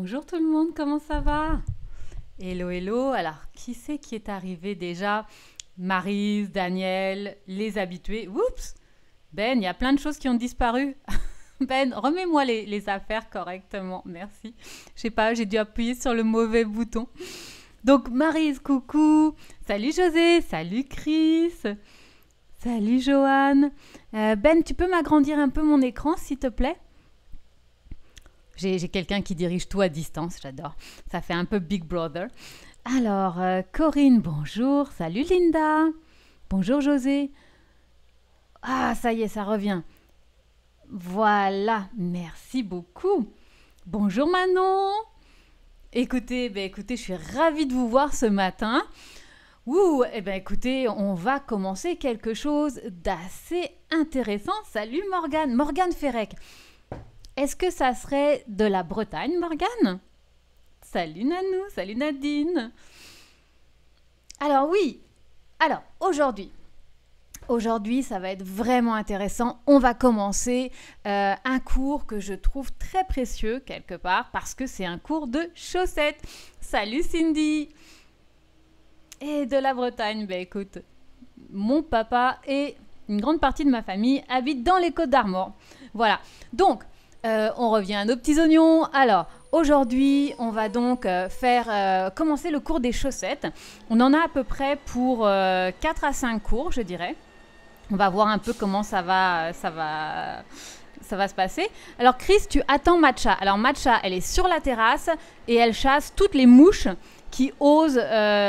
Bonjour tout le monde, comment ça va? Hello, hello. Alors, qui c'est qui est arrivé déjà? Maryse, Daniel, les habitués. Oups! Ben, il y a plein de choses qui ont disparu. Ben, remets-moi les affaires correctement, merci. Je sais pas, j'ai dû appuyer sur le mauvais bouton. Donc, Maryse, coucou. Salut José, salut Chris. Salut Joanne. Ben, tu peux m'agrandir un peu mon écran, s'il te plaît? J'ai quelqu'un qui dirige tout à distance, j'adore. Ça fait un peu Big Brother. Alors, Corinne, bonjour. Salut Linda. Bonjour José. Ah, ça y est, ça revient. Voilà, merci beaucoup. Bonjour Manon. Écoutez, je suis ravie de vous voir ce matin. Ouh, écoutez, on va commencer quelque chose d'assez intéressant. Salut Morgane, Morgane Ferrec. Est-ce que ça serait de la Bretagne, Morgane? Salut Nanou, salut Nadine. Alors oui, aujourd'hui, ça va être vraiment intéressant. On va commencer un cours que je trouve très précieux quelque part parce que c'est un cours de chaussettes. Salut Cindy. Et de la Bretagne, écoute, mon papa et une grande partie de ma famille habitent dans les Côtes-d'Armor. Voilà, donc on revient à nos petits oignons. Alors, aujourd'hui, on va donc commencer le cours des chaussettes. On en a à peu près pour 4 à 5 cours, je dirais. On va voir un peu comment ça va se passer. Alors, Chris, tu attends Matcha. Alors, Matcha, elle est sur la terrasse et elle chasse toutes les mouches qui osent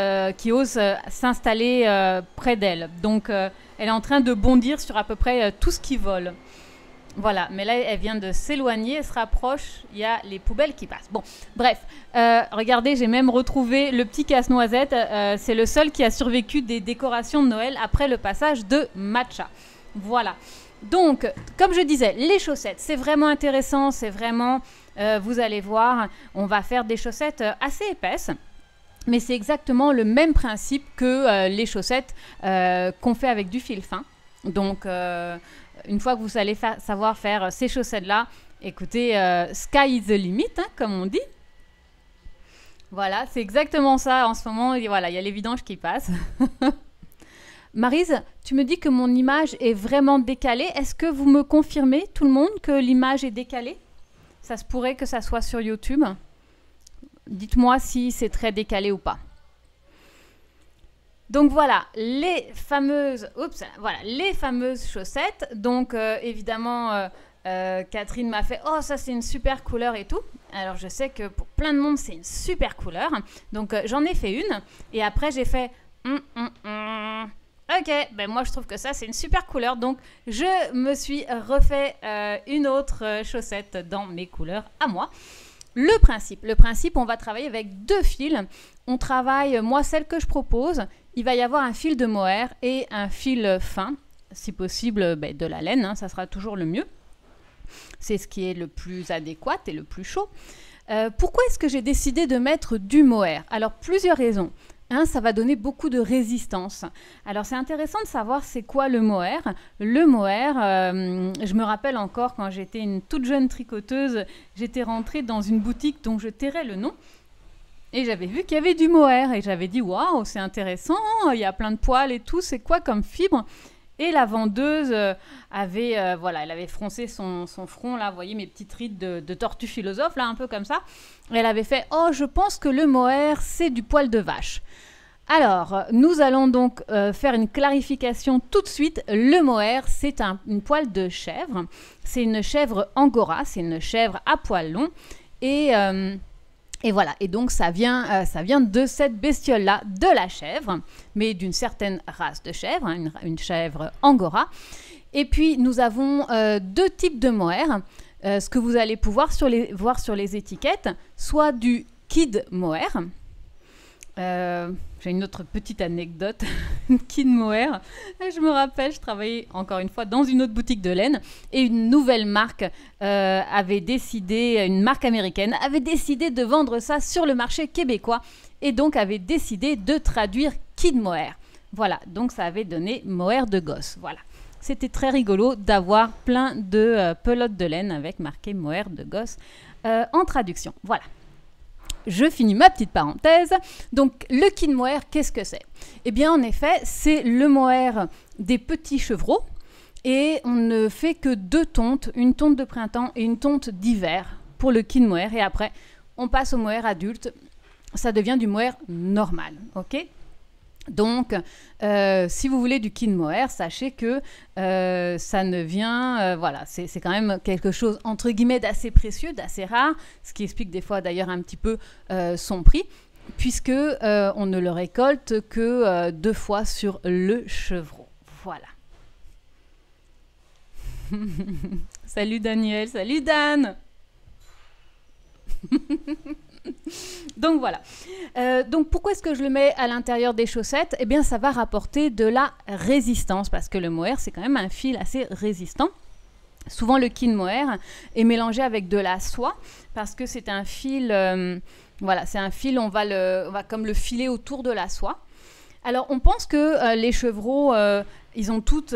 s'installer près d'elle. Donc, elle est en train de bondir sur à peu près tout ce qui vole. Voilà, mais là, elle vient de s'éloigner, elle se rapproche, il y a les poubelles qui passent. Bon, bref, regardez, j'ai même retrouvé le petit casse-noisette. C'est le seul qui a survécu des décorations de Noël après le passage de Matcha. Voilà. Donc, comme je disais, les chaussettes, c'est vraiment intéressant, c'est vraiment, vous allez voir, on va faire des chaussettes assez épaisses. Mais c'est exactement le même principe que les chaussettes qu'on fait avec du fil fin. Donc, une fois que vous allez savoir faire ces chaussettes-là, écoutez, sky is the limit, hein, comme on dit. Voilà, c'est exactement ça en ce moment. Et voilà, il y a les vidanges qui passent. Maryse, tu me dis que mon image est vraiment décalée. Est-ce que vous me confirmez, tout le monde, que l'image est décalée? Ça se pourrait que ça soit sur YouTube. Dites-moi si c'est très décalé ou pas. Donc voilà, les fameuses chaussettes. Donc évidemment, Catherine m'a fait « Oh, ça c'est une super couleur et tout ». Alors je sais que pour plein de monde, c'est une super couleur. Donc j'en ai fait une. Et après, j'ai fait Ok, moi je trouve que ça c'est une super couleur. Donc je me suis refait une autre chaussette dans mes couleurs à moi. Le principe, on va travailler avec 2 fils. On travaille, moi, celle que je propose, il va y avoir un fil de mohair et un fil fin, si possible de la laine, hein, ça sera toujours le mieux. C'est ce qui est le plus adéquat et le plus chaud. Pourquoi est-ce que j'ai décidé de mettre du mohair? Alors, plusieurs raisons. Ça va donner beaucoup de résistance. Alors, c'est intéressant de savoir c'est quoi le mohair. Le mohair, je me rappelle encore quand j'étais une toute jeune tricoteuse, j'étais rentrée dans une boutique dont je tairai le nom et j'avais vu qu'il y avait du mohair et j'avais dit « Waouh, c'est intéressant, il y a plein de poils et tout, c'est quoi comme fibre ?» Et la vendeuse elle avait froncé son front, là, vous voyez mes petites rides de tortue philosophe, là, un peu comme ça. Et elle avait fait « Oh, je pense que le mohair, c'est du poil de vache. » Alors, nous allons donc faire une clarification tout de suite. Le mohair, c'est une poil de chèvre. C'est une chèvre angora, c'est une chèvre à poil long. Et voilà, et donc ça vient de cette bestiole-là, de la chèvre, mais d'une certaine race de chèvre, hein, une chèvre angora. Et puis nous avons 2 types de mohair, ce que vous allez pouvoir voir sur les étiquettes, soit du kid mohair. J'ai une autre petite anecdote, kid mohair. Je me rappelle, je travaillais encore une fois dans une autre boutique de laine et une nouvelle marque une marque américaine avait décidé de vendre ça sur le marché québécois et donc avait décidé de traduire kid mohair. Voilà, donc ça avait donné mohair de gosse. Voilà, c'était très rigolo d'avoir plein de pelotes de laine avec marqué mohair de gosse en traduction. Voilà. je finis ma petite parenthèse. Donc, le kit mohair, qu'est-ce que c'est? Eh bien, en effet, c'est le mohair des petits chevreaux. Et on ne fait que 2 tontes, une tonte de printemps et une tonte d'hiver pour le kit mohair. Et après, on passe au mohair adulte. Ça devient du mohair normal, ok? Donc, si vous voulez du kit mohair, sachez que ça ne vient... voilà, c'est quand même quelque chose, entre guillemets, d'assez précieux, d'assez rare, ce qui explique des fois d'ailleurs un petit peu son prix, puisque on ne le récolte que 2 fois sur le chevreau. Voilà. Salut Daniel, salut Dan. Donc voilà. Donc pourquoi est-ce que je le mets à l'intérieur des chaussettes? Eh bien ça va rapporter de la résistance parce que le mohair c'est quand même un fil assez résistant. Souvent le kit mohair est mélangé avec de la soie parce que c'est un fil, voilà, c'est un fil, on va comme le filer autour de la soie. Alors on pense que les chevreaux, ils ont toutes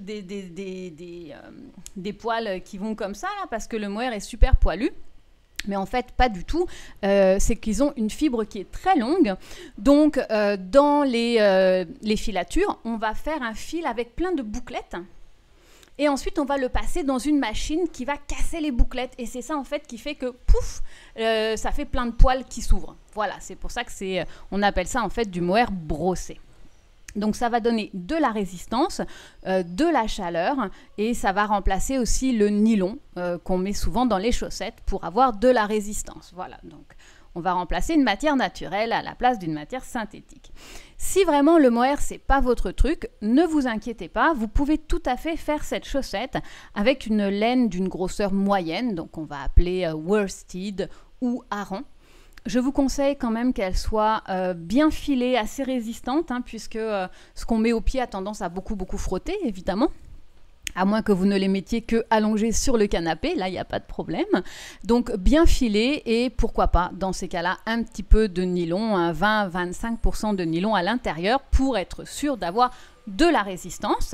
des poils qui vont comme ça là, parce que le mohair est super poilu. Mais en fait, pas du tout. C'est qu'ils ont une fibre qui est très longue. Donc, dans les filatures, on va faire un fil avec plein de bouclettes. Et ensuite, on va le passer dans une machine qui va casser les bouclettes. Et c'est ça, en fait, qui fait que, pouf, ça fait plein de poils qui s'ouvrent. Voilà, c'est pour ça que on appelle ça, en fait, du mohair brossé. Donc ça va donner de la résistance, de la chaleur et ça va remplacer aussi le nylon qu'on met souvent dans les chaussettes pour avoir de la résistance. Voilà, donc on va remplacer une matière naturelle à la place d'une matière synthétique. Si vraiment le mohair c'est pas votre truc, ne vous inquiétez pas, vous pouvez tout à fait faire cette chaussette avec une laine d'une grosseur moyenne, donc on va appeler worsted ou hareng. Je vous conseille quand même qu'elle soit bien filée, assez résistante, hein, puisque ce qu'on met au pied a tendance à beaucoup frotter, évidemment. À moins que vous ne les mettiez que allongés sur le canapé, là il n'y a pas de problème. Donc bien filé et pourquoi pas, dans ces cas-là, un petit peu de nylon, 20-25% de nylon à l'intérieur pour être sûr d'avoir de la résistance.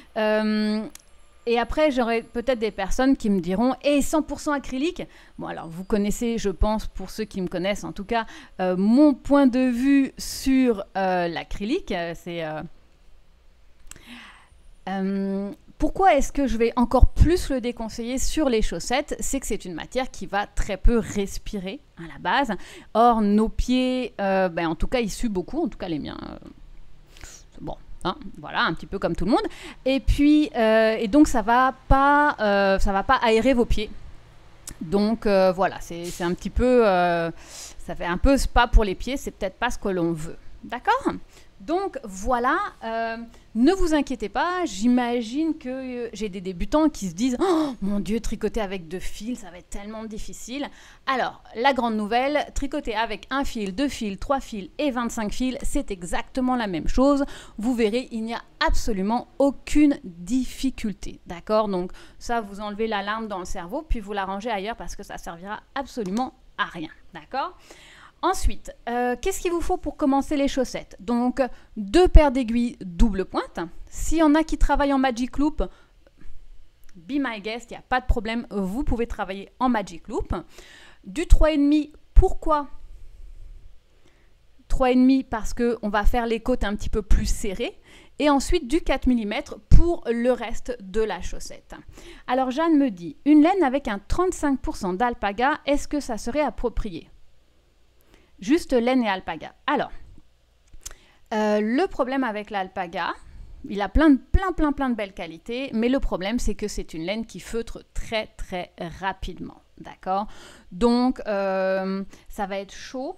Et après, j'aurai peut-être des personnes qui me diront « Et 100% acrylique ?» Bon, alors, vous connaissez, je pense, pour ceux qui me connaissent, en tout cas, mon point de vue sur l'acrylique. Pourquoi est-ce que je vais encore plus le déconseiller sur les chaussettes? C'est que c'est une matière qui va très peu respirer à la base. Or, nos pieds, en tout cas, ils suent beaucoup, en tout cas les miens. Bon. Hein, voilà, un petit peu comme tout le monde. Et puis, et donc ça va pas aérer vos pieds. Donc voilà, c'est un petit peu, ça fait un peu spa pour les pieds. C'est peut-être pas ce que l'on veut. D'accord? Donc voilà, ne vous inquiétez pas, j'imagine que j'ai des débutants qui se disent « Oh mon Dieu, tricoter avec 2 fils, ça va être tellement difficile ». Alors, la grande nouvelle, tricoter avec 1 fil, 2 fils, 3 fils et 25 fils, c'est exactement la même chose. Vous verrez, il n'y a absolument aucune difficulté. D'accord? Donc ça, vous enlevez l'alarme dans le cerveau, puis vous la rangez ailleurs parce que ça servira absolument à rien. D'accord? Ensuite, qu'est-ce qu'il vous faut pour commencer les chaussettes? Donc, 2 paires d'aiguilles double pointe. S'il y en a qui travaillent en Magic Loop, be my guest, il n'y a pas de problème, vous pouvez travailler en Magic Loop. Du 3,5, pourquoi 3,5 parce qu'on va faire les côtes un petit peu plus serrées. Et ensuite du 4 mm pour le reste de la chaussette. Alors Jeanne me dit, une laine avec un 35% d'alpaga, est-ce que ça serait approprié? Juste laine et alpaga. Alors, le problème avec l'alpaga, il a plein de belles qualités, mais le problème, c'est que c'est une laine qui feutre très rapidement. D'accord? Donc, ça va être chaud.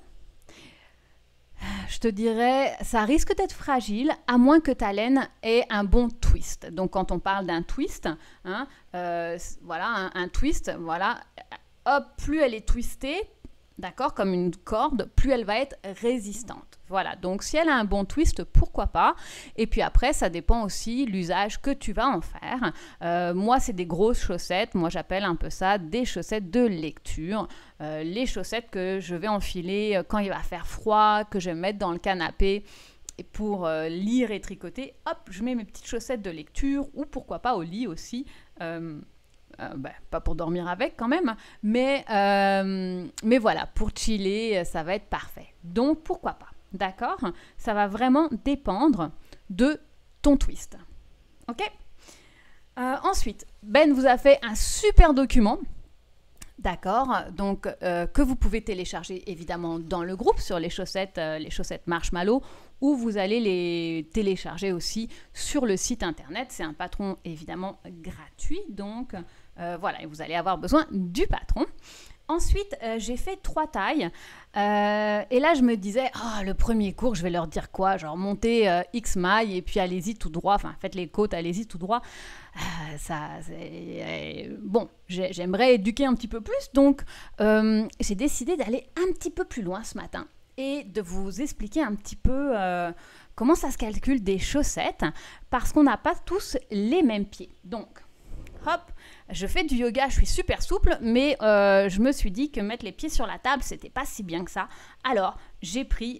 Je te dirais, ça risque d'être fragile, à moins que ta laine ait un bon twist. Donc, quand on parle d'un twist, hein, voilà, un twist, voilà, hop, plus elle est twistée, d'accord, comme une corde, plus elle va être résistante. Voilà, donc si elle a un bon twist, pourquoi pas. Et puis après, ça dépend aussi l'usage que tu vas en faire. Moi, c'est des grosses chaussettes. Moi, j'appelle un peu ça des chaussettes de lecture. Les chaussettes que je vais enfiler quand il va faire froid, que je vais mettre dans le canapé. Et pour lire et tricoter, hop, je mets mes petites chaussettes de lecture ou pourquoi pas au lit aussi. pas pour dormir avec quand même, mais voilà, pour chiller, ça va être parfait. Donc, pourquoi pas, d'accord? Ça va vraiment dépendre de ton twist. Ok? Ensuite, Ben vous a fait un super document. D'accord, donc que vous pouvez télécharger évidemment dans le groupe sur les chaussettes Marshmallow, ou vous allez les télécharger aussi sur le site internet. C'est un patron évidemment gratuit, donc voilà, et vous allez avoir besoin du patron. Ensuite, j'ai fait 3 tailles et là je me disais, le premier cours je vais leur dire quoi, genre montez X mailles et puis allez-y tout droit, enfin faites les côtes, allez-y tout droit. Bon, j'aimerais éduquer un petit peu plus, donc j'ai décidé d'aller un petit peu plus loin ce matin et de vous expliquer un petit peu comment ça se calcule des chaussettes, parce qu'on n'a pas tous les mêmes pieds. Donc, hop, je fais du yoga, je suis super souple, mais je me suis dit que mettre les pieds sur la table, c'était pas si bien que ça. Alors, j'ai pris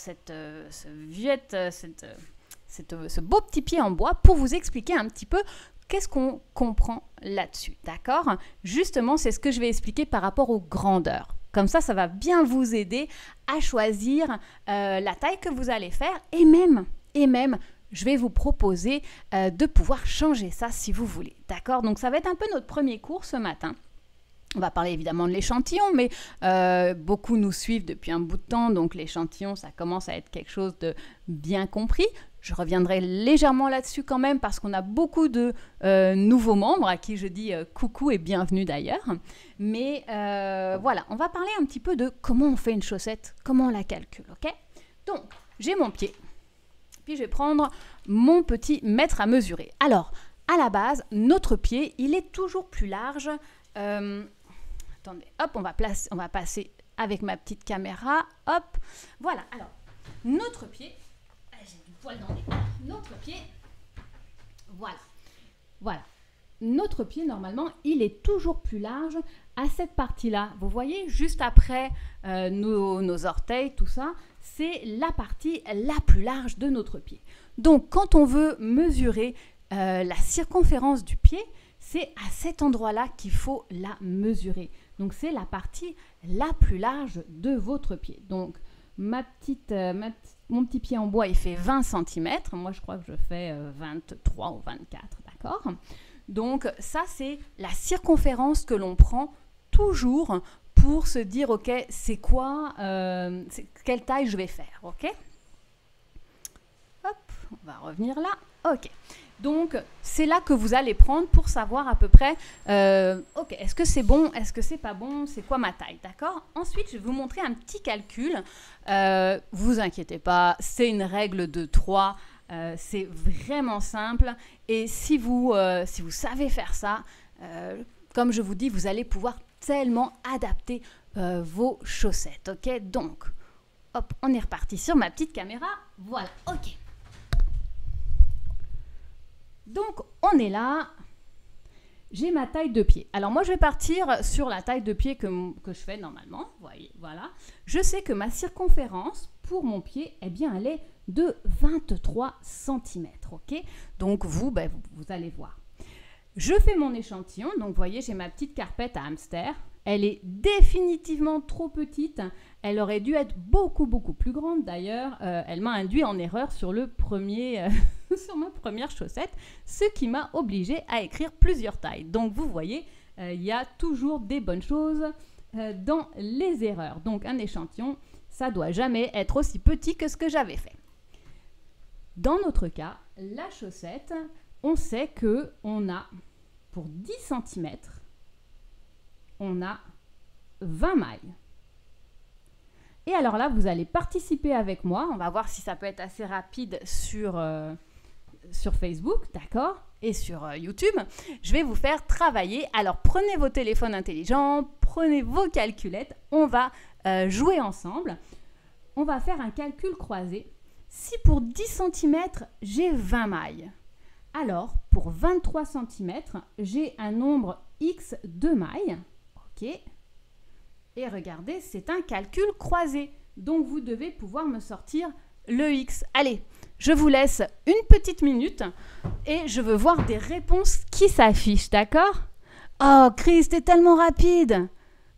ce beau petit pied en bois pour vous expliquer un petit peu qu'est-ce qu'on comprend là-dessus, d'accord? Justement, c'est ce que je vais expliquer par rapport aux grandeurs. Comme ça va bien vous aider à choisir la taille que vous allez faire et même, je vais vous proposer de pouvoir changer ça si vous voulez, d'accord? Donc, ça va être un peu notre premier cours ce matin. On va parler évidemment de l'échantillon, mais beaucoup nous suivent depuis un bout de temps, donc l'échantillon, ça commence à être quelque chose de bien compris. Je reviendrai légèrement là-dessus quand même parce qu'on a beaucoup de nouveaux membres à qui je dis coucou et bienvenue d'ailleurs. Mais voilà, on va parler un petit peu de comment on fait une chaussette, comment on la calcule, ok? Donc, j'ai mon pied, puis je vais prendre mon petit mètre à mesurer. Alors, à la base, notre pied, il est toujours plus large. Attendez, hop, on va passer avec ma petite caméra, hop, voilà. Alors, notre pied, j'ai du poil dans les mains, notre pied, voilà. Notre pied, normalement, il est toujours plus large à cette partie-là. Vous voyez, juste après nos orteils, tout ça, c'est la partie la plus large de notre pied. Donc, quand on veut mesurer la circonférence du pied, c'est à cet endroit-là qu'il faut la mesurer. Donc, c'est la partie la plus large de votre pied. Donc, mon petit pied en bois, il fait 20 cm. Moi, je crois que je fais 23 ou 24, d'accord? Donc, ça, c'est la circonférence que l'on prend toujours pour se dire, OK, c'est quoi, quelle taille je vais faire, OK? Hop, on va revenir là. OK. Donc, c'est là que vous allez prendre pour savoir à peu près, OK, est-ce que c'est bon, est-ce que c'est pas bon, c'est quoi ma taille, d'accord? Ensuite, je vais vous montrer un petit calcul. Vous inquiétez pas, c'est une règle de 3. C'est vraiment simple. Et si vous savez faire ça, comme je vous dis, vous allez pouvoir tellement adapter vos chaussettes, OK? Donc, hop, on est reparti sur ma petite caméra. Voilà, OK. Donc, on est là, j'ai ma taille de pied. Alors, moi, je vais partir sur la taille de pied que je fais normalement. Voyez, voilà. Je sais que ma circonférence pour mon pied, eh bien, elle est de 23 cm, ok? Donc, vous allez voir. Je fais mon échantillon. Donc, vous voyez, j'ai ma petite carpette à hamster. Elle est définitivement trop petite. Elle aurait dû être beaucoup, beaucoup plus grande. D'ailleurs, elle m'a induit en erreur sur sur ma première chaussette, ce qui m'a obligée à écrire plusieurs tailles. Donc, vous voyez, il y a toujours des bonnes choses dans les erreurs. Donc, un échantillon, ça ne doit jamais être aussi petit que ce que j'avais fait. Dans notre cas, la chaussette, on sait qu'on a, pour 10 cm, on a 20 mailles. Et alors là, vous allez participer avec moi. On va voir si ça peut être assez rapide sur Facebook, d'accord? Et sur YouTube. Je vais vous faire travailler. Alors, prenez vos téléphones intelligents, prenez vos calculettes. On va jouer ensemble. On va faire un calcul croisé. Si pour 10 cm, j'ai 20 mailles, alors pour 23 cm, j'ai un nombre X de mailles. OK. Et regardez, c'est un calcul croisé. Donc, vous devez pouvoir me sortir le X. Allez, je vous laisse une petite minute et je veux voir des réponses qui s'affichent, d'accord? Oh, Chris, t'es tellement rapide.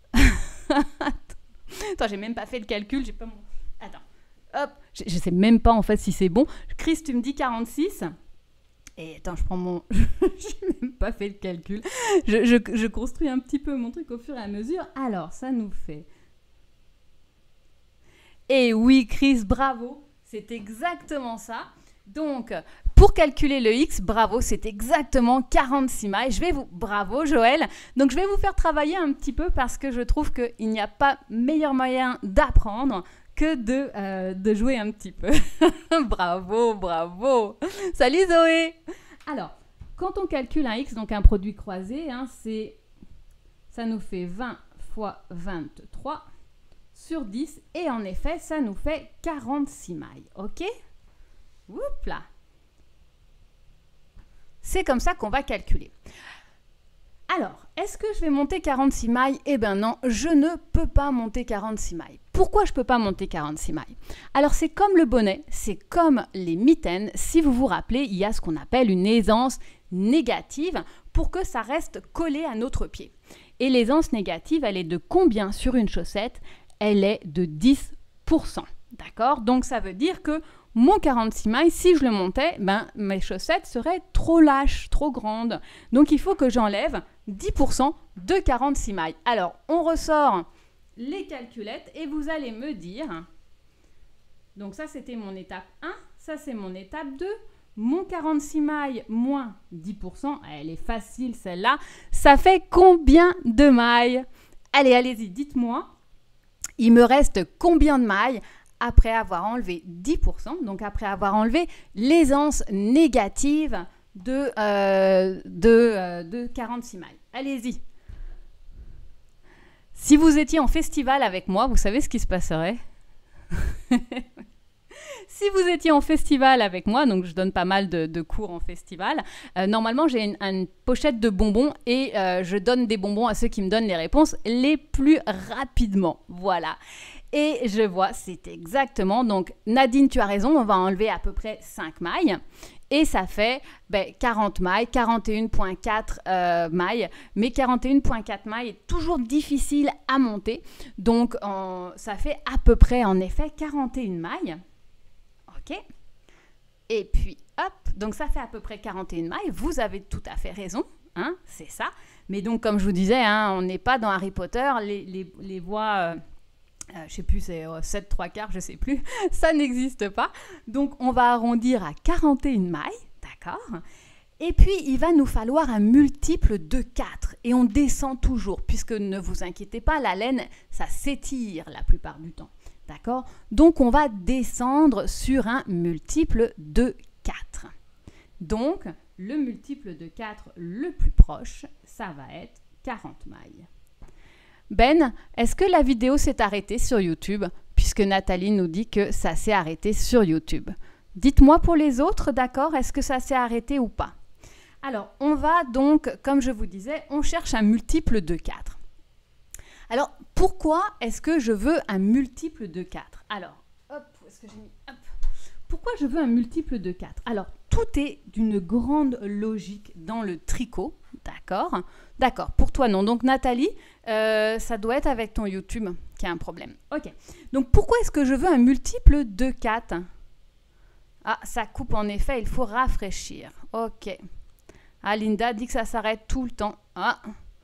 Attends, j'ai même pas fait le calcul, j'ai pas mon... Attends, hop, je sais même pas en fait si c'est bon. Chris, tu me dis 46. Et attends, je prends mon... j'ai même pas fait le calcul. Je construis un petit peu mon truc au fur et à mesure. Alors, ça nous fait... Et oui, Chris, bravo, c'est exactement ça. Donc, pour calculer le X, bravo, c'est exactement 46 mailles. Bravo Joël. Donc, je vais vous faire travailler un petit peu parce que je trouve qu'il n'y a pas meilleur moyen d'apprendre que de jouer un petit peu. Bravo, bravo. Salut Zoé. Alors, quand on calcule un X, donc un produit croisé, hein, ça nous fait 20 fois 23 sur 10. Et en effet, ça nous fait 46 mailles. OK ? Oups là. C'est comme ça qu'on va calculer. Alors, est-ce que je vais monter 46 mailles? Eh bien non, je ne peux pas monter 46 mailles. Pourquoi je ne peux pas monter 46 mailles? Alors, c'est comme le bonnet, c'est comme les mitaines. Si vous vous rappelez, il y a ce qu'on appelle une aisance négative pour que ça reste collé à notre pied. Et l'aisance négative, elle est de combien sur une chaussette? Elle est de 10%. D'accord? Donc, ça veut dire que mon 46 mailles, si je le montais, mes chaussettes seraient trop lâches, trop grandes. Donc, il faut que j'enlève 10% de 46 mailles. Alors, on ressort les calculettes et vous allez me dire... Donc, ça, c'était mon étape 1. Ça, c'est mon étape 2. Mon 46 mailles moins 10%, elle est facile celle-là. Ça fait combien de mailles? Allez, allez-y, dites-moi. Il me reste combien de mailles après avoir enlevé 10%, donc après avoir enlevé l'aisance négative de 46 mailles. Allez-y. Si vous étiez en festival avec moi, vous savez ce qui se passerait? Si vous étiez en festival avec moi, donc je donne pas mal de cours en festival, normalement j'ai une pochette de bonbons et je donne des bonbons à ceux qui me donnent les réponses les plus rapidement. Voilà. Et je vois, c'est exactement, donc Nadine, tu as raison, on va enlever à peu près 5 mailles. Et ça fait 40 mailles, 41,4 mailles. Mais 41,4 mailles est toujours difficile à monter. Donc, ça fait à peu près, en effet, 41 mailles. OK. Et puis, hop, donc ça fait à peu près 41 mailles. Vous avez tout à fait raison, hein, c'est ça. Mais donc, comme je vous disais, hein, on n'est pas dans Harry Potter. Les voies... je ne sais plus, c'est 7 3/4, je ne sais plus, ça n'existe pas. Donc, on va arrondir à 41 mailles, d'accord? Et puis, il va nous falloir un multiple de 4. Et on descend toujours, puisque ne vous inquiétez pas, la laine, ça s'étire la plupart du temps, d'accord? Donc, on va descendre sur un multiple de 4. Donc, le multiple de 4 le plus proche, ça va être 40 mailles. Ben, est-ce que la vidéo s'est arrêtée sur YouTube? Puisque Nathalie nous dit que ça s'est arrêté sur YouTube. Dites-moi pour les autres, d'accord? Est-ce que ça s'est arrêté ou pas? Alors, on va donc, comme je vous disais, on cherche un multiple de 4. Alors, pourquoi est-ce que je veux un multiple de 4? Alors, hop, où est-ce que j'ai mis? Hop. Pourquoi je veux un multiple de 4? Alors, tout est d'une grande logique dans le tricot, d'accord? D'accord, pour toi non. Donc Nathalie, ça doit être avec ton YouTube qu'il y a un problème. Ok, donc pourquoi est-ce que je veux un multiple de 4? Ah, ça coupe en effet, il faut rafraîchir. Ok. Ah, Linda dit que ça s'arrête tout le temps. Ah,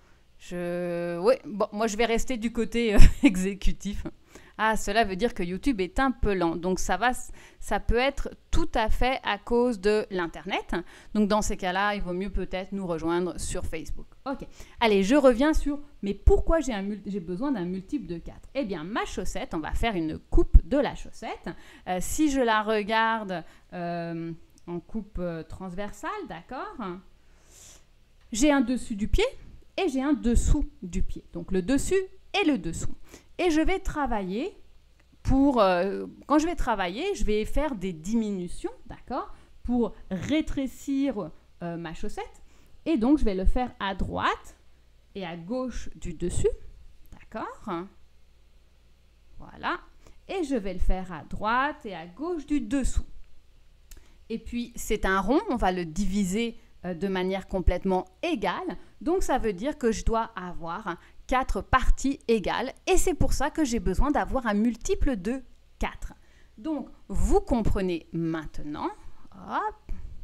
oui, bon, moi je vais rester du côté exécutif. Ah, cela veut dire que YouTube est un peu lent. Donc, ça peut être tout à fait à cause de l'Internet. Donc, dans ces cas-là, il vaut mieux peut-être nous rejoindre sur Facebook. OK. Allez, je reviens sur, mais pourquoi j'ai besoin d'un multiple de 4? Eh bien, ma chaussette, on va faire une coupe de la chaussette. Si je la regarde en coupe transversale, d'accord? J'ai un dessus du pied et j'ai un dessous du pied. Donc, le dessus et le dessous. Et je vais travailler quand je vais travailler, je vais faire des diminutions, d'accord, pour rétrécir ma chaussette. Et donc, je vais le faire à droite et à gauche du dessus, d'accord? Voilà. Et je vais le faire à droite et à gauche du dessous. Et puis, c'est un rond, on va le diviser de manière complètement égale. Donc ça veut dire que je dois avoir 4 parties égales et c'est pour ça que j'ai besoin d'avoir un multiple de 4. Donc vous comprenez maintenant. Hop.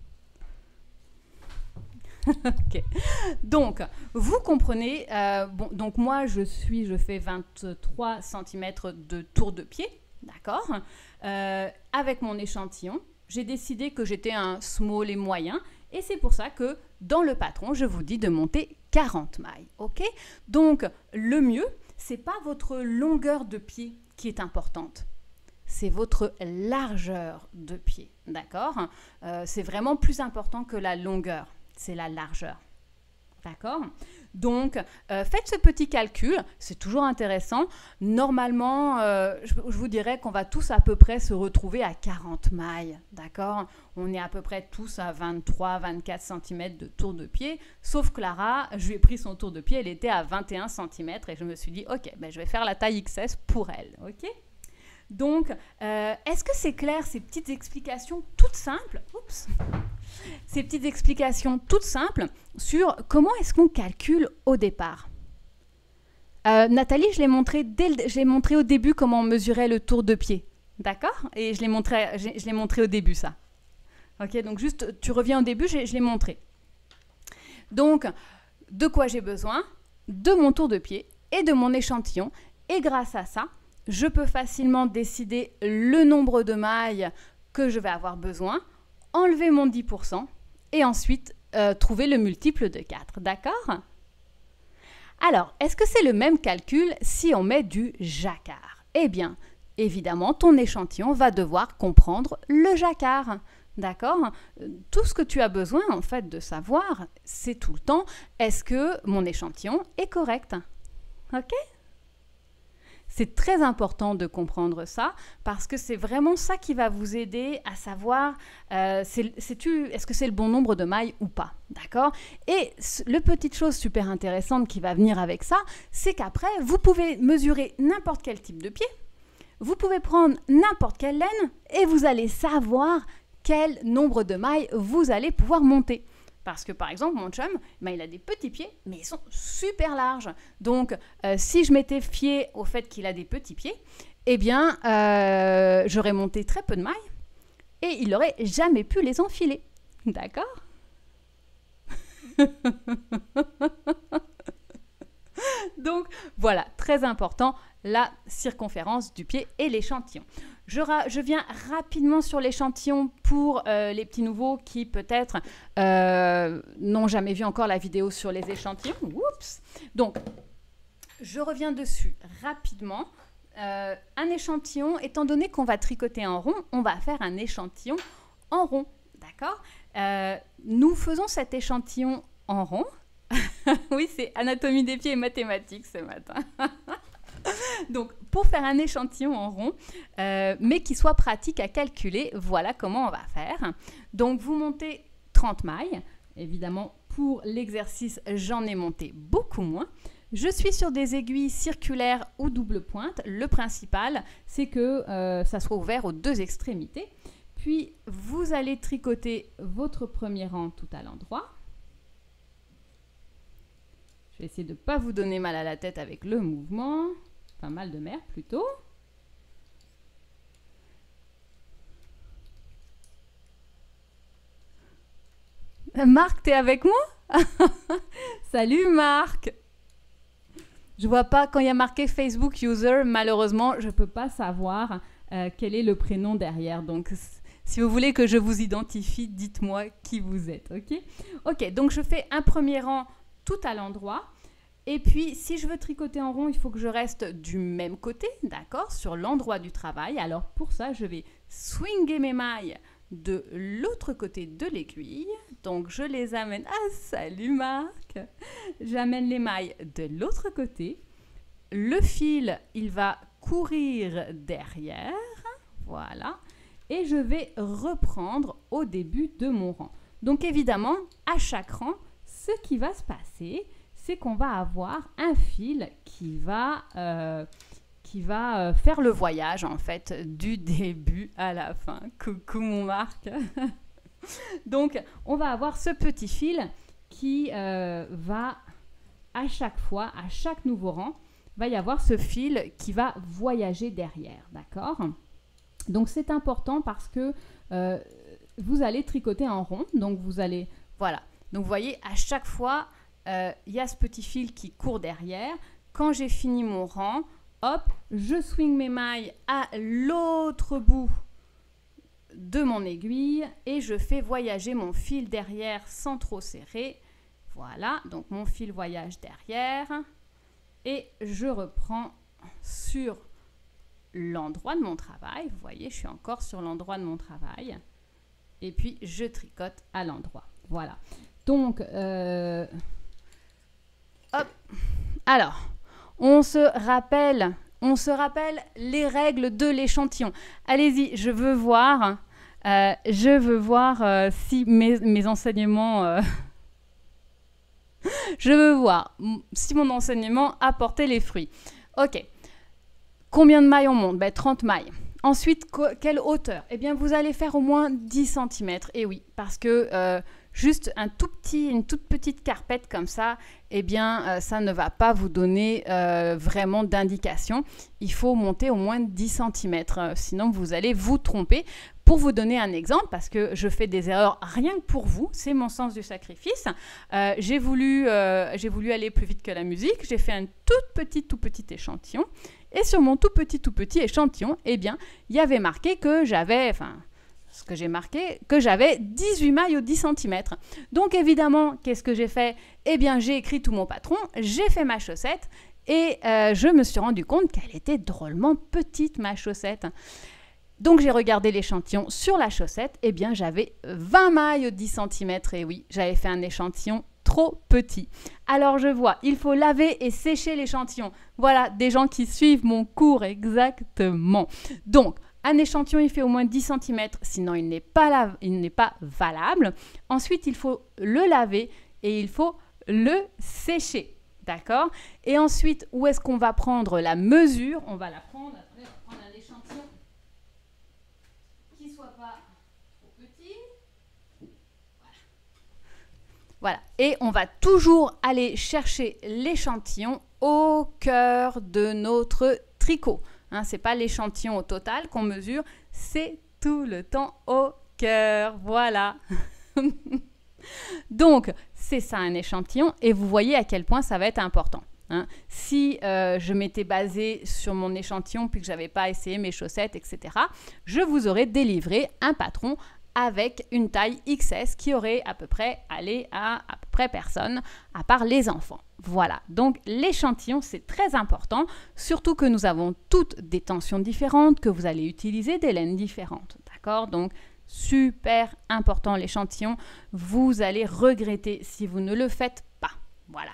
Okay. Donc, vous comprenez, donc moi je fais 23 cm de tour de pied, d'accord, avec mon échantillon, j'ai décidé que j'étais un small et moyen, et c'est pour ça que dans le patron, je vous dis de monter 40 mailles, ok. Donc, le mieux, c'est pas votre longueur de pied qui est importante, c'est votre largeur de pied, d'accord. C'est vraiment plus important que la longueur. C'est la largeur. D'accord? Donc, faites ce petit calcul, c'est toujours intéressant. Normalement, je vous dirais qu'on va tous à peu près se retrouver à 40 mailles. D'accord? On est à peu près tous à 23-24 cm de tour de pied. Sauf Clara, je lui ai pris son tour de pied, elle était à 21 cm et je me suis dit, ok, ben, je vais faire la taille XS pour elle. Ok? Donc, est-ce que c'est clair ces petites explications toutes simples? Oups. Ces petites explications toutes simples sur comment est-ce qu'on calcule au départ. Nathalie, je l'ai montré au début comment on mesurait le tour de pied. D'accord? Et je l'ai montré au début, ça. Ok, donc juste, tu reviens au début, je l'ai montré. Donc, de quoi j'ai besoin? De mon tour de pied et de mon échantillon. Et grâce à ça, je peux facilement décider le nombre de mailles que je vais avoir besoin, enlever mon 10% et ensuite trouver le multiple de 4. D'accord? Alors, est-ce que c'est le même calcul si on met du jacquard? Eh bien, évidemment, ton échantillon va devoir comprendre le jacquard. D'accord? Tout ce que tu as besoin, en fait, de savoir, c'est tout le temps, est-ce que mon échantillon est correct? Ok? C'est très important de comprendre ça parce que c'est vraiment ça qui va vous aider à savoir est-ce que c'est le bon nombre de mailles ou pas. D'accord? Et la petite chose super intéressante qui va venir avec ça, c'est qu'après, vous pouvez mesurer n'importe quel type de pied, vous pouvez prendre n'importe quelle laine et vous allez savoir quel nombre de mailles vous allez pouvoir monter. Parce que par exemple, mon chum, ben, il a des petits pieds, mais ils sont super larges. Donc, si je m'étais fiée au fait qu'il a des petits pieds, eh bien, j'aurais monté très peu de mailles et il n'aurait jamais pu les enfiler. D'accord? Donc, voilà, très important, la circonférence du pied et l'échantillon. Je viens rapidement sur l'échantillon pour les petits nouveaux qui peut-être n'ont jamais vu encore la vidéo sur les échantillons. Oups. Donc, je reviens dessus rapidement. Un échantillon, étant donné qu'on va tricoter en rond, on va faire un échantillon en rond. D'accord? Nous faisons cet échantillon en rond. Oui, c'est anatomie des pieds et mathématiques ce matin. Donc, pour faire un échantillon en rond, mais qui soit pratique à calculer, voilà comment on va faire. Donc, vous montez 30 mailles. Évidemment, pour l'exercice, j'en ai monté beaucoup moins. Je suis sur des aiguilles circulaires ou double pointe. Le principal, c'est que ça soit ouvert aux deux extrémités. Puis, vous allez tricoter votre premier rang tout à l'endroit. Je vais essayer de ne pas vous donner mal à la tête avec le mouvement. Pas mal de mer plutôt. Marc, t'es avec moi? Salut Marc. Je vois pas quand il y a marqué Facebook User, malheureusement, je ne peux pas savoir quel est le prénom derrière. Donc, si vous voulez que je vous identifie, dites-moi qui vous êtes. Ok? Ok, donc je fais un premier rang tout à l'endroit. Et puis, si je veux tricoter en rond, il faut que je reste du même côté, d'accord, sur l'endroit du travail. Alors, pour ça, je vais swinger mes mailles de l'autre côté de l'aiguille. Donc, je les amène... Ah, salut Marc! J'amène les mailles de l'autre côté. Le fil, il va courir derrière. Voilà. Et je vais reprendre au début de mon rang. Donc, évidemment, à chaque rang, ce qui va se passer... c'est qu'on va avoir un fil qui va faire le voyage, en fait, du début à la fin. Coucou mon Marc. Donc, on va avoir ce petit fil qui va à chaque fois, à chaque nouveau rang, va y avoir ce fil qui va voyager derrière, d'accord? Donc c'est important parce que vous allez tricoter en rond, donc vous allez, voilà. Donc vous voyez, à chaque fois, il y a ce petit fil qui court derrière. Quand j'ai fini mon rang, hop, je swing mes mailles à l'autre bout de mon aiguille et je fais voyager mon fil derrière sans trop serrer. Voilà, donc mon fil voyage derrière et je reprends sur l'endroit de mon travail. Vous voyez, je suis encore sur l'endroit de mon travail et puis je tricote à l'endroit. Voilà. Donc, hop. Alors, on se rappelle les règles de l'échantillon. Allez-y, je veux voir si mes enseignements... je veux voir si mon enseignement a porté les fruits. Ok. Combien de mailles on monte? 30 mailles. Ensuite, quelle hauteur? Eh bien, vous allez faire au moins 10 cm. Et oui, parce que juste une toute petite carpette comme ça, eh bien, ça ne va pas vous donner vraiment d'indication. Il faut monter au moins 10 cm, sinon vous allez vous tromper. Pour vous donner un exemple, parce que je fais des erreurs rien que pour vous, c'est mon sens du sacrifice. J'ai voulu aller plus vite que la musique. J'ai fait un tout petit échantillon. Et sur mon tout petit échantillon, eh bien, il y avait marqué que j'avais... ce que j'ai marqué, que j'avais 18 mailles au 10 cm. Donc évidemment, qu'est-ce que j'ai fait? Eh bien, j'ai écrit tout mon patron, j'ai fait ma chaussette et je me suis rendu compte qu'elle était drôlement petite, ma chaussette. Donc j'ai regardé l'échantillon sur la chaussette, eh bien j'avais 20 mailles au 10 cm. Et oui, j'avais fait un échantillon trop petit. Alors je vois, il faut laver et sécher l'échantillon. Voilà, des gens qui suivent mon cours exactement. Donc, un échantillon, il fait au moins 10 cm, sinon il n'est pas valable. Ensuite, il faut le laver et il faut le sécher. D'accord? Et ensuite, où est-ce qu'on va prendre la mesure? On va la prendre, après, on va prendre un échantillon qui ne soit pas trop petit. Voilà. Et on va toujours aller chercher l'échantillon au cœur de notre tricot. Hein, ce n'est pas l'échantillon au total qu'on mesure, c'est tout le temps au cœur. Voilà. Donc, c'est ça un échantillon et vous voyez à quel point ça va être important. Hein. Si je m'étais basée sur mon échantillon puis que je n'avais pas essayé mes chaussettes, etc., je vous aurais délivré un patron avec une taille XS qui aurait à peu près allé à peu près personne, à part les enfants. Voilà, donc l'échantillon, c'est très important, surtout que nous avons toutes des tensions différentes, que vous allez utiliser des laines différentes, d'accord? Donc, super important l'échantillon, vous allez regretter si vous ne le faites pas. Voilà.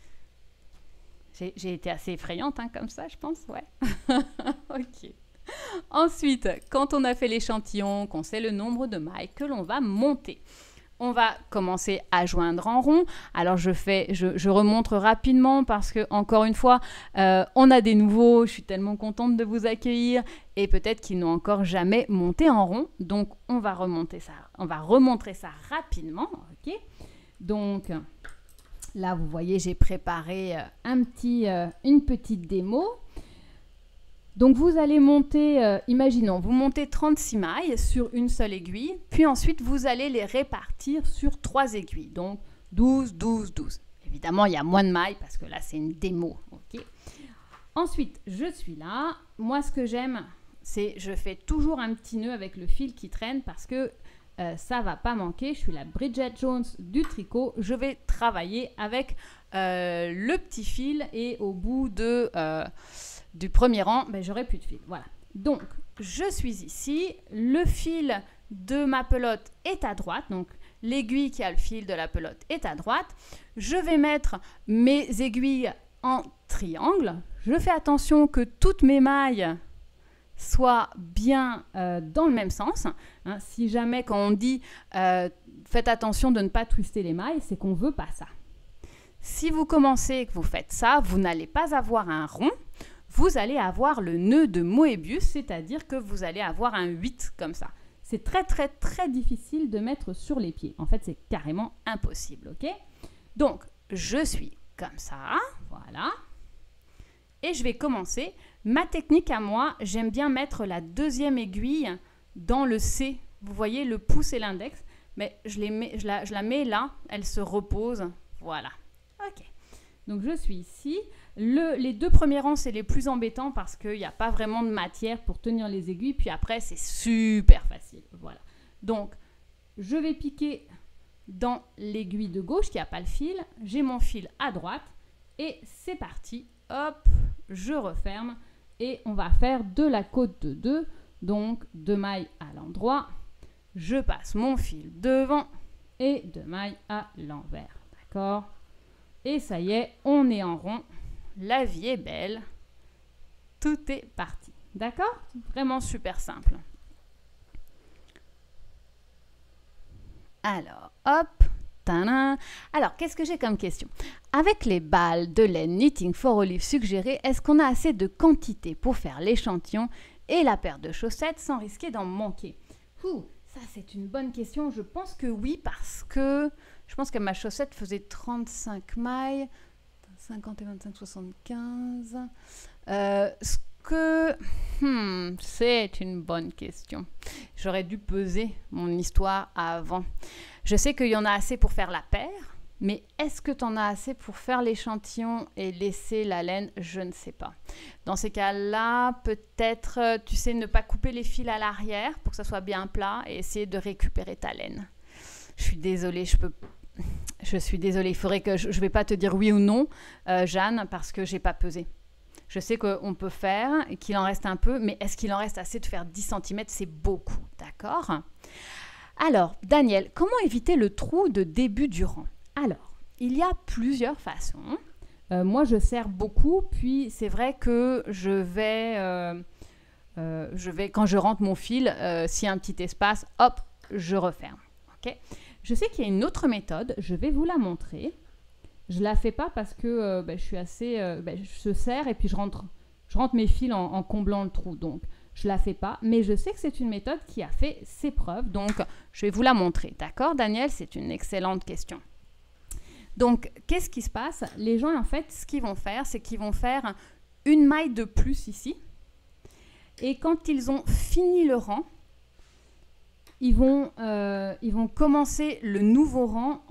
J'ai été assez effrayante hein, comme ça, je pense, ouais. Ok. Ensuite, quand on a fait l'échantillon, qu'on sait le nombre de mailles que l'on va monter, on va commencer à joindre en rond. Alors je remontre rapidement parce que encore une fois, on a des nouveaux. Je suis tellement contente de vous accueillir et peut-être qu'ils n'ont encore jamais monté en rond. Donc on va remontrer ça rapidement. Ok. Donc là, vous voyez, j'ai préparé une petite démo. Donc vous allez monter, imaginons, vous montez 36 mailles sur une seule aiguille, puis ensuite vous allez les répartir sur 3 aiguilles, donc 12, 12, 12. Évidemment, il y a moins de mailles parce que là c'est une démo. Okay. Ensuite, je suis là. Moi, ce que j'aime, c'est je fais toujours un petit nœud avec le fil qui traîne parce que ça ne va pas manquer. Je suis la Bridget Jones du tricot. Je vais travailler avec le petit fil et au bout du premier rang, j'aurai plus de fil. Voilà. Donc, je suis ici. Le fil de ma pelote est à droite. Donc, l'aiguille qui a le fil de la pelote est à droite. Je vais mettre mes aiguilles en triangle. Je fais attention que toutes mes mailles soient bien dans le même sens. Hein, si jamais, quand on dit faites attention de ne pas twister les mailles, c'est qu'on ne veut pas ça. Si vous commencez et que vous faites ça, vous n'allez pas avoir un rond. Vous allez avoir le nœud de Moebius, c'est-à-dire que vous allez avoir un 8 comme ça. C'est très, très, très difficile de mettre sur les pieds. En fait, c'est carrément impossible, ok? Donc, je suis comme ça, voilà. Et je vais commencer. Ma technique à moi, j'aime bien mettre la deuxième aiguille dans le C. Vous voyez le pouce et l'index, mais je la mets là, elle se repose, voilà. Ok, donc je suis ici. Les deux premiers rangs, c'est les plus embêtants parce qu'il n'y a pas vraiment de matière pour tenir les aiguilles, puis après, c'est super facile, voilà. Donc, je vais piquer dans l'aiguille de gauche qui n'a pas le fil, j'ai mon fil à droite, et c'est parti, hop, je referme, et on va faire de la côte de 2, donc 2 mailles à l'endroit, je passe mon fil devant, et 2 mailles à l'envers, d'accord? Et ça y est, on est en rond, la vie est belle, tout est parti, d'accord? Vraiment super simple. Alors, hop, tadam. Alors, qu'est-ce que j'ai comme question? Avec les balles de laine Knitting for Olive suggérées, est-ce qu'on a assez de quantité pour faire l'échantillon et la paire de chaussettes sans risquer d'en manquer? Ça, c'est une bonne question. Je pense que oui, parce que je pense que ma chaussette faisait 35 mailles, 50 et 25, 75. C'est une bonne question. J'aurais dû peser mon histoire avant. Je sais qu'il y en a assez pour faire la paire, mais est-ce que tu en as assez pour faire l'échantillon et laisser la laine? Je ne sais pas. Dans ces cas-là, peut-être, tu sais, ne pas couper les fils à l'arrière pour que ça soit bien plat et essayer de récupérer ta laine. Je suis désolée, je suis désolée. Il faudrait que je ne vais pas te dire oui ou non, Jeanne, parce que je n'ai pas pesé. Je sais qu'on peut faire et qu'il en reste un peu, mais est-ce qu'il en reste assez de faire 10 cm? C'est beaucoup, d'accord? Alors, Daniel, comment éviter le trou de début du rang? Alors, il y a plusieurs façons. Moi, je serre beaucoup, puis c'est vrai que je vais, quand je rentre mon fil, s'il y a un petit espace, hop, je referme. Okay? Je sais qu'il y a une autre méthode, je vais vous la montrer. Je ne la fais pas parce que je suis assez... je serre et puis je rentre mes fils en comblant le trou. Donc, je ne la fais pas. Mais je sais que c'est une méthode qui a fait ses preuves. Donc, je vais vous la montrer. D'accord, Daniel? C'est une excellente question. Donc, qu'est-ce qui se passe? Les gens, en fait, ce qu'ils vont faire, c'est qu'ils vont faire une maille de plus ici. Et quand ils ont fini le rang, ils vont commencer le nouveau rang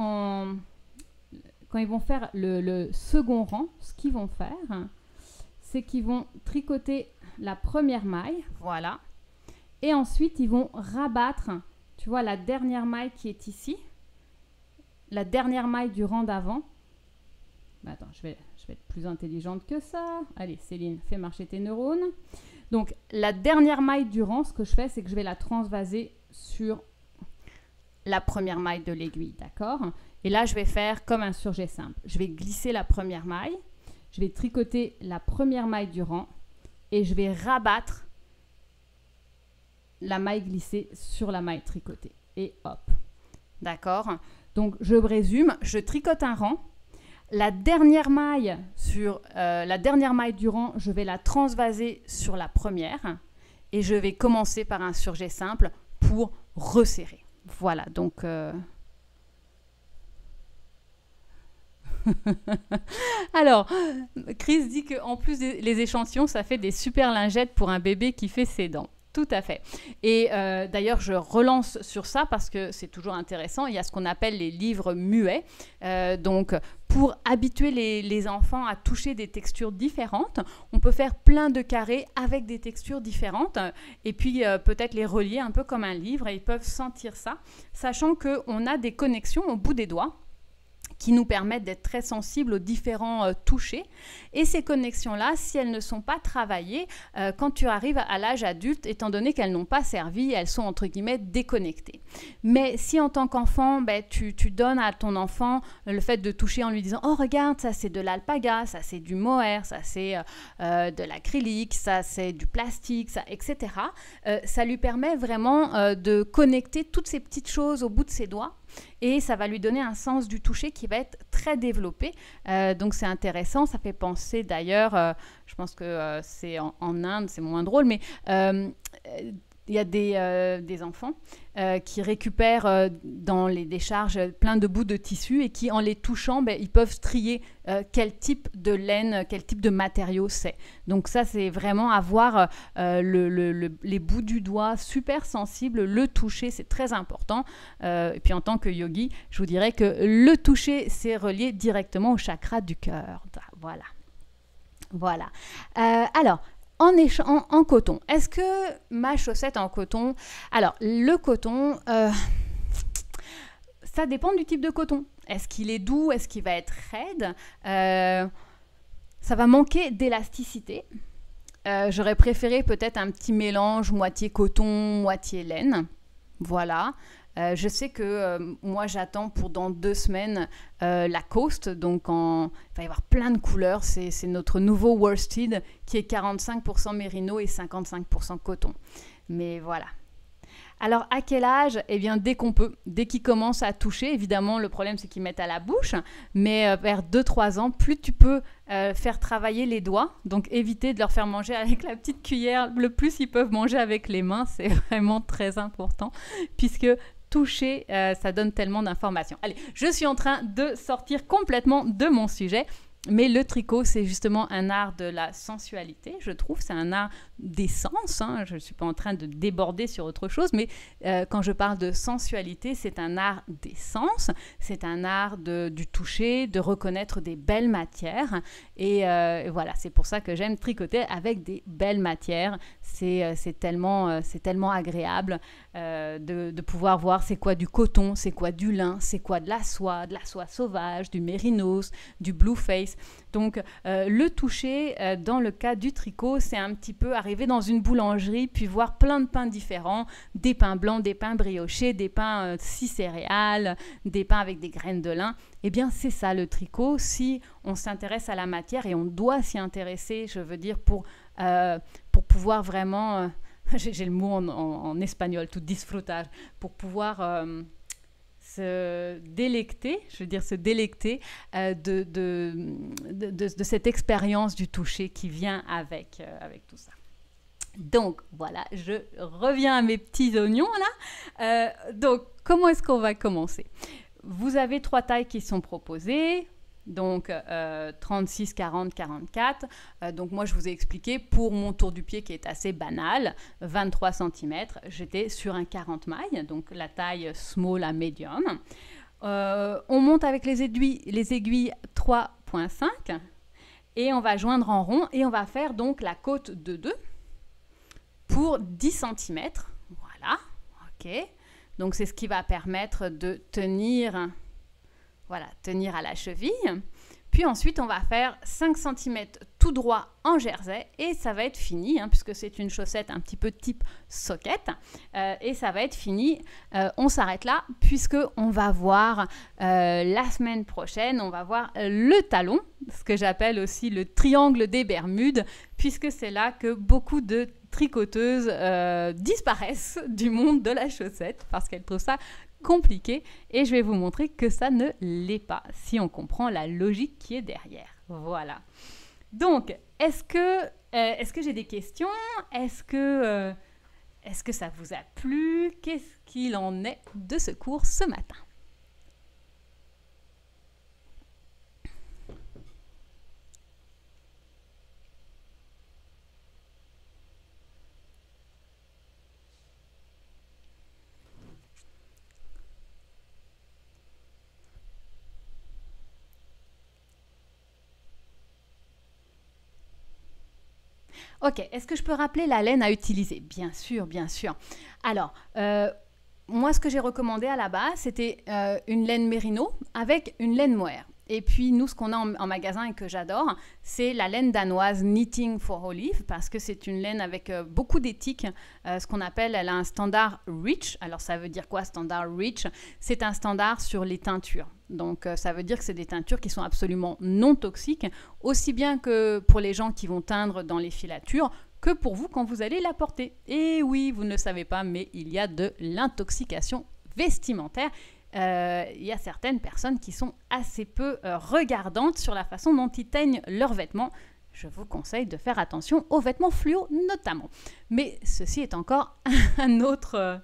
quand ils vont faire le second rang, ce qu'ils vont faire, c'est qu'ils vont tricoter la première maille, voilà, et ensuite ils vont rabattre, tu vois, la dernière maille qui est ici, la dernière maille du rang d'avant. Attends, je vais être plus intelligente que ça. Allez, Céline, fais marcher tes neurones. Donc, la dernière maille du rang, ce que je fais, c'est que je vais la transvaser sur la première maille de l'aiguille, d'accord? Et là, je vais faire comme un surjet simple. Je vais glisser la première maille, je vais tricoter la première maille du rang et je vais rabattre la maille glissée sur la maille tricotée. Et hop, d'accord? Donc, je résume, je tricote un rang. La dernière maille du rang, je vais la transvaser sur la première et je vais commencer par un surjet simple pour resserrer. Voilà, donc... Alors, Chris dit qu'en plus les échantillons, ça fait des super lingettes pour un bébé qui fait ses dents. Tout à fait. Et d'ailleurs, je relance sur ça parce que c'est toujours intéressant. Il y a ce qu'on appelle les livres muets. Donc, pour habituer les enfants à toucher des textures différentes, on peut faire plein de carrés avec des textures différentes et puis peut-être les relier un peu comme un livre et ils peuvent sentir ça, sachant qu'on a des connexions au bout des doigts qui nous permettent d'être très sensibles aux différents touchés. Et ces connexions-là, si elles ne sont pas travaillées, quand tu arrives à l'âge adulte, étant donné qu'elles n'ont pas servi, elles sont entre guillemets déconnectées. Mais si en tant qu'enfant, tu donnes à ton enfant le fait de toucher en lui disant « Oh, regarde, ça c'est de l'alpaga, ça c'est du mohair, ça c'est de l'acrylique, ça c'est du plastique, ça, etc. » Ça lui permet vraiment de connecter toutes ces petites choses au bout de ses doigts. Et ça va lui donner un sens du toucher qui va être très développé. Donc c'est intéressant, ça fait penser d'ailleurs, je pense que c'est en Inde, c'est moins drôle, mais y a des enfants qui récupèrent dans les décharges plein de bouts de tissu et qui, en les touchant, ils peuvent trier quel type de laine, quel type de matériau c'est. Donc ça, c'est vraiment avoir les bouts du doigt super sensibles. Le toucher, c'est très important. Et puis en tant que yogi, je vous dirais que le toucher, c'est relié directement au chakra du cœur. Voilà. Alors, en coton, est-ce que ma chaussette en coton... Alors, le coton, ça dépend du type de coton. Est-ce qu'il est doux? Est-ce qu'il va être raide? Ça va manquer d'élasticité. J'aurais préféré peut-être un petit mélange moitié coton, moitié laine. Voilà. Je sais que moi j'attends pour dans 2 semaines la Coast, donc il va y avoir plein de couleurs, c'est notre nouveau worsted qui est 45% mérino et 55% coton. Mais voilà. Alors à quel âge? Eh bien dès qu'on peut, dès qu'ils commencent à toucher, évidemment le problème c'est qu'ils mettent à la bouche, mais vers 2-3 ans, plus tu peux faire travailler les doigts, donc éviter de leur faire manger avec la petite cuillère, le plus ils peuvent manger avec les mains, c'est vraiment très important, puisque toucher, ça donne tellement d'informations. Allez, je suis en train de sortir complètement de mon sujet. Mais le tricot, c'est justement un art de la sensualité, je trouve. C'est un art des sens. Hein. Je ne suis pas en train de déborder sur autre chose, mais quand je parle de sensualité, c'est un art des sens. C'est un art du toucher, de reconnaître des belles matières. Et voilà, c'est pour ça que j'aime tricoter avec des belles matières. C'est tellement agréable de pouvoir voir c'est quoi du coton, c'est quoi du lin, c'est quoi de la soie sauvage, du mérinos, du blue face. Donc le toucher dans le cas du tricot, c'est un petit peu arriver dans une boulangerie puis voir plein de pains différents, des pains blancs, des pains briochés, des pains 6 céréales, des pains avec des graines de lin. Eh bien c'est ça le tricot, si on s'intéresse à la matière, et on doit s'y intéresser, je veux dire pour pouvoir vraiment j'ai le mot en espagnol, tout disfrutar, pour pouvoir se délecter de cette expérience du toucher qui vient avec tout ça. Donc voilà, je reviens à mes petits oignons là. Donc comment est-ce qu'on va commencer? Vous avez 3 tailles qui sont proposées. Donc 36, 40, 44. Donc moi je vous ai expliqué pour mon tour du pied qui est assez banal, 23 cm, j'étais sur un 40 mailles, donc la taille small à medium. On monte avec les aiguilles 3.5 et on va joindre en rond et on va faire donc la côte de 2 pour 10 cm. Voilà, ok. Donc c'est ce qui va permettre de tenir... Voilà, tenir à la cheville. Puis ensuite, on va faire 5 cm tout droit en jersey et ça va être fini, hein, puisque c'est une chaussette un petit peu type socket. Et ça va être fini. On s'arrête là, puisqu'on va voir la semaine prochaine, on va voir le talon, ce que j'appelle aussi le triangle des Bermudes, puisque c'est là que beaucoup de tricoteuses disparaissent du monde de la chaussette, parce qu'elles trouvent ça compliqué, et je vais vous montrer que ça ne l'est pas si on comprend la logique qui est derrière. Voilà. Donc, est-ce que j'ai des questions? Est-ce que ça vous a plu? Qu'est-ce qu'il en est de ce cours ce matin? Ok, est-ce que je peux rappeler la laine à utiliser? Bien sûr, bien sûr. Alors, moi, ce que j'ai recommandé à la base, c'était une laine mérino avec une laine mohair. Et puis, nous, ce qu'on a en magasin et que j'adore, c'est la laine danoise Knitting for Olive, parce que c'est une laine avec beaucoup d'éthique, ce qu'on appelle, elle a un standard REACH. Alors, ça veut dire quoi, standard REACH? C'est un standard sur les teintures. Donc, ça veut dire que c'est des teintures qui sont absolument non toxiques, aussi bien que pour les gens qui vont teindre dans les filatures, que pour vous quand vous allez la porter. Et oui, vous ne le savez pas, mais il y a de l'intoxication vestimentaire. Il y a certaines personnes qui sont assez peu regardantes sur la façon dont ils teignent leurs vêtements. je vous conseille de faire attention aux vêtements fluo notamment. Mais ceci est encore une autre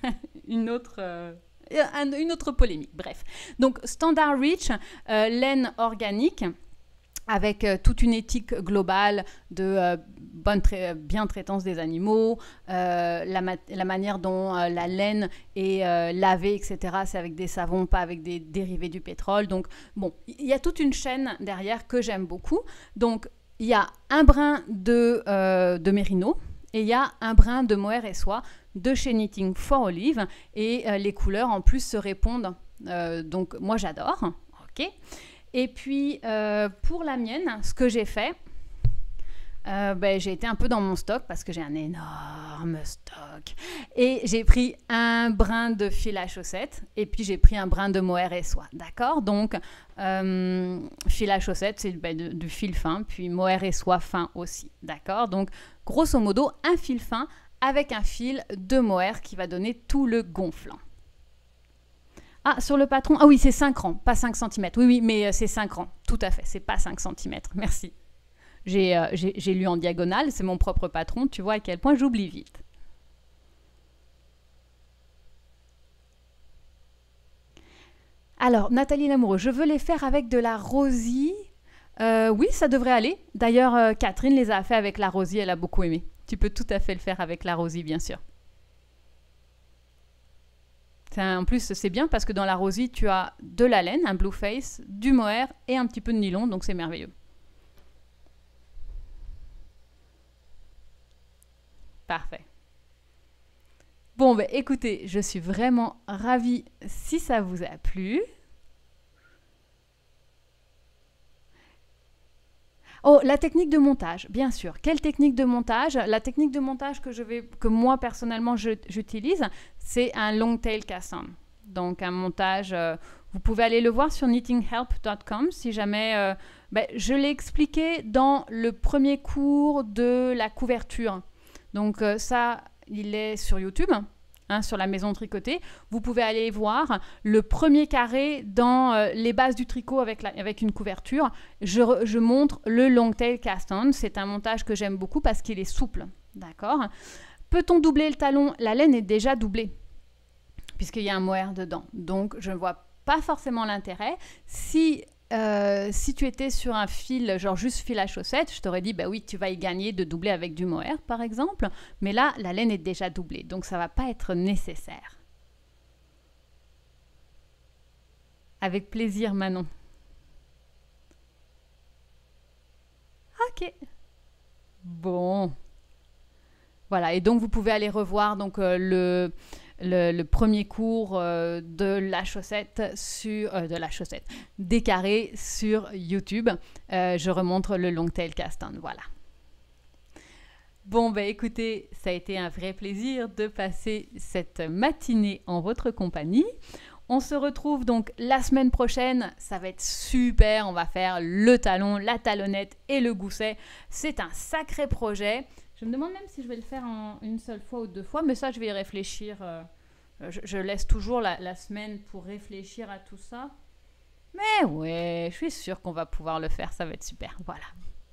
polémique. Bref, donc Standard Rich, laine organique, avec toute une éthique globale de bien traitance des animaux, la manière dont la laine est lavée, etc. C'est avec des savons, pas avec des dérivés du pétrole. Donc, bon, il y a toute une chaîne derrière que j'aime beaucoup. Donc, il y a un brin de mérino et il y a un brin de mohair et soie de chez Knitting for Olive. Et les couleurs, en plus, se répondent. Donc, moi, j'adore. OK. Et puis, pour la mienne, ce que j'ai fait, j'ai été un peu dans mon stock parce que j'ai un énorme stock. Et j'ai pris un brin de fil à chaussettes et puis j'ai pris un brin de mohair et soie. D'accord? Donc, fil à chaussettes, c'est du fil fin, puis mohair et soie fin aussi. D'accord? Donc, grosso modo, un fil fin avec un fil de mohair qui va donner tout le gonflant. Ah, sur le patron, ah oui, c'est 5 rangs, pas 5 cm. Oui, mais c'est 5 rangs, tout à fait, c'est pas 5 cm. Merci. J'ai lu en diagonale, c'est mon propre patron, tu vois à quel point j'oublie vite. Alors, Nathalie Lamoureux, je veux les faire avec de la rosie. Oui, ça devrait aller. D'ailleurs, Catherine les a fait avec la rosie, elle a beaucoup aimé. Tu peux tout à fait le faire avec la rosie, bien sûr. En plus, c'est bien parce que dans la rosie, tu as de la laine, un blue face, du mohair et un petit peu de nylon, donc c'est merveilleux. Parfait. Bon, écoutez, je suis vraiment ravie si ça vous a plu. Oh, la technique de montage, bien sûr. Quelle technique de montage? La technique de montage que moi personnellement j'utilise, c'est un long tail cast-on. Donc un montage, vous pouvez aller le voir sur knittinghelp.com si jamais. Je l'ai expliqué dans le premier cours de la couverture. Donc ça, il est sur YouTube. Sur la maison tricotée, vous pouvez aller voir le premier carré dans les bases du tricot avec une couverture. Je montre le long tail cast-on. C'est un montage que j'aime beaucoup parce qu'il est souple. D'accord? Peut-on doubler le talon? La laine est déjà doublée puisqu'il y a un mohair dedans. Donc, je ne vois pas forcément l'intérêt. Si tu étais sur un fil, genre juste fil à chaussettes, je t'aurais dit, oui, tu vas y gagner de doubler avec du mohair, par exemple. Mais là, la laine est déjà doublée, donc ça ne va pas être nécessaire. Avec plaisir, Manon. Ok. Bon. Voilà, et donc vous pouvez aller revoir donc, le premier cours de la chaussette des carrés sur YouTube. Je remontre le long tail cast-on, voilà. Bon, écoutez, ça a été un vrai plaisir de passer cette matinée en votre compagnie. On se retrouve donc la semaine prochaine, ça va être super, on va faire le talon, la talonnette et le gousset. C'est un sacré projet. Je me demande même si je vais le faire en une seule fois ou 2 fois, mais ça, je vais y réfléchir. Je laisse toujours la semaine pour réfléchir à tout ça. Mais ouais, je suis sûre qu'on va pouvoir le faire, ça va être super. Voilà.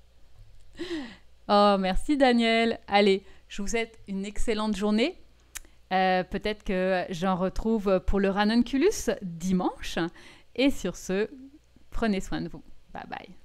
Oh, merci Daniel. Allez, je vous souhaite une excellente journée. Peut-être que j'en retrouve pour le Ranunculus dimanche. Et sur ce, prenez soin de vous. Bye bye.